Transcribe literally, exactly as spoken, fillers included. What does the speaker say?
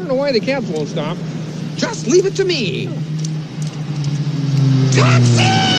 don't know why the cabs won't stop. Just leave it to me. Taxi!